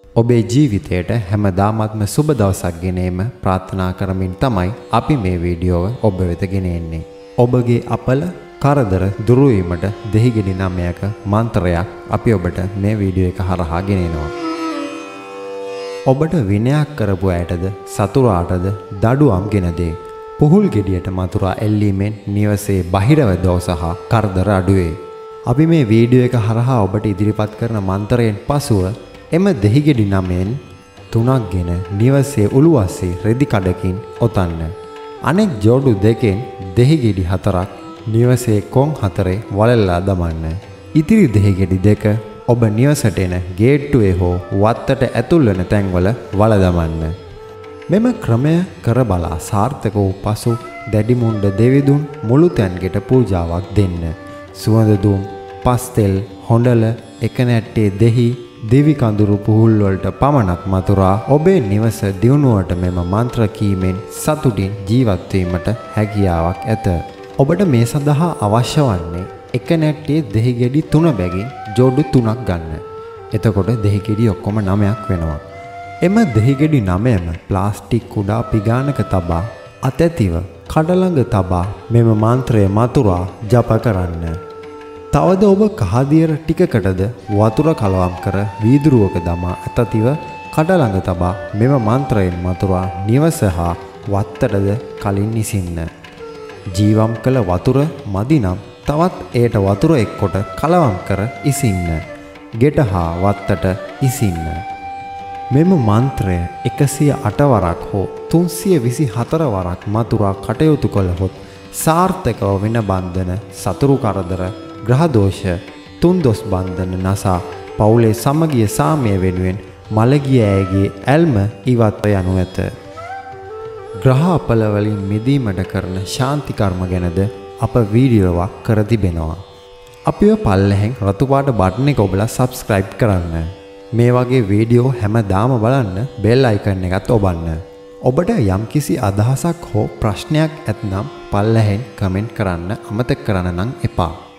ඔබේ ජීවිතයට හැමදාමත්ම සුබ දවසක් ගෙනීම ප්‍රාර්ථනා කරමින් තමයි අපි මේ වීඩියෝව ඔබ වෙත ගෙනෙන්නේ. ඔබගේ අපල කරදර දුරු වීමට දෙහිගෙඩි 9ක මන්ත්‍රයක් අපි ඔබට මේ වීඩියෝ එක හරහා ගෙනෙනවා. ඔබට විනයක් කරපු අයටද සතුරාටද දඩුවම් ගෙන දේ. පුහුල් ගෙඩියට මතුරා එල්ලීමෙන් නිවසේ බහිරව දෝෂ හා කරදර අඩුවේ. අපි මේ වීඩියෝ එක හරහා ඔබට ඉදිරිපත් කරන මන්ත්‍රයෙන් පසුව එම දෙහිගෙඩි 9න් 3ක් ගෙන නිවසේ උළුවස්සේ රෙදි කඩකින් ඔතන්න. අනෙක් ජෝඩු දෙකෙන් දෙහිගෙඩි 4ක් නිවසේ කොන් 4 වලල්ලා දමන්න. ඉතිරි දෙහිගෙඩි දෙක ඔබ නිවසට එන ගේට්ටුවේ හෝ වත්තට ඇතුල් වෙන තැන්වල වල දමන්න. මෙම ක්‍රමය කර බලා සාර්ථක වූ පසු දැඩිමුණ්ඩ දෙවිදුන් මුළු තැන්ගෙට පූජාවක් දෙන්න. සුවඳ දුම්, පස්තෙල්, හොඬල, එක නැට්ටේ දෙහි, දිවි කඳුරු පුහුල් වලට පමණක් මතුරා ඔබේ නිවස දියුණුවට මෙම මන්ත්‍ර කීමෙන් සතුටින් ජීවත් වීමට හැකියාවක් ඇත. ඔබට මේ සඳහා අවශ්‍ය වන්නේ එක නැට්ටේ දෙහිගෙඩි 3 බැගින් ජෝඩු 3ක් ගන්න. එතකොට දෙහිගෙඩි ඔක්කොම 9ක් වෙනවා. එම දෙහිගෙඩි 9ම ප්ලාස්ටික් කුඩා පිගානක තබා අතැතිව කඩ තබා මෙම මන්ත්‍රය මතුරා ජප කරන්න. තවද ඔබ කහදියර ටිකකටද වතුර කලවම් කර වීදුරුවක දමා අතැතිව කඩ තබා මෙම මන්ත්‍රයෙන් මතුරා නිවස හා වත්තටද කලින් ඉසින්න. ජීවම් කළ වතුර මදි නම් තවත් එයට වතුර එක්කොට කලවම් කර ඉසින්න. ගෙට හා වත්තට ඉසින්න. මෙම මන්ත්‍රය 108 වරක් හෝ 324 වරක් මතුරා කටයුතු කළහොත් සාර්ථකව වෙන බන්ධන, සතුරු කරදර, ග්‍රහ දෝෂ, තුන් දොස් බන්ධන නසා පවුලේ සමගිය සාමය වෙනුවෙන් මළගිය ඇයගේ ඇල්ම ඉවත්ව යනු ඇත. ග්‍රහ අපල වලින් මිදීමට කරන ශාන්ති කර්ම ගැනද අප වීඩියෝවක් කර තිබෙනවා. අපිව පල්ලෙහෙන් රතු පාට බටන් එක ඔබලා subscribe කරන්න. මේ වගේ වීඩියෝ හැමදාම බලන්න බෙල් අයිකන් එකත් ඔබන්න. ඔබට යම්කිසි අදහසක් හෝ ප්‍රශ්නයක් ඇත්නම් පල්ලෙහෙන් කමෙන්ට් කරන්න අමතක කරන්න නම් එපා.